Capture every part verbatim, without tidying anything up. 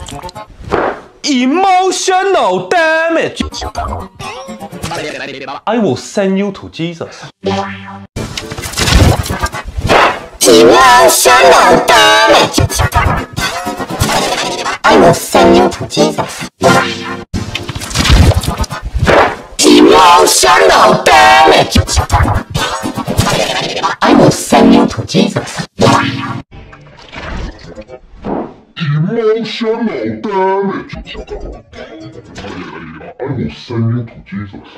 Emotional damage. I will send you to Jesus. Emotional damage. I will send you to Jesus. Emotional damage. I will send you to Jesus. Emotional damage. I will send you to Jesus.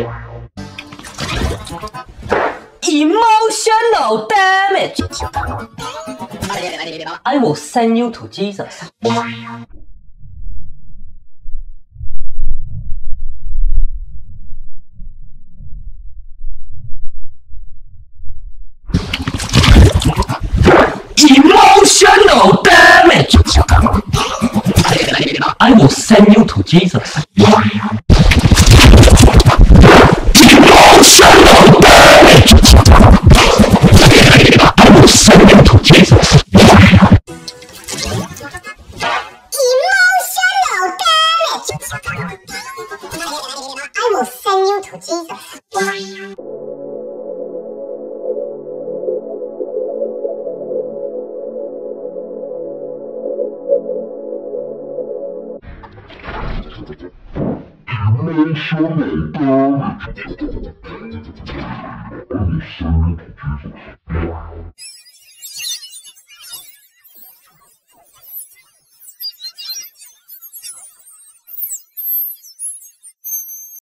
Emotional damage. I will send you to Jesus. Emotional damage. I will send you to Jesus. Emotional damage. I will send you to Jesus. Emotional damage. I will send you to Jesus. Emotional damage. I will send you to Jesus.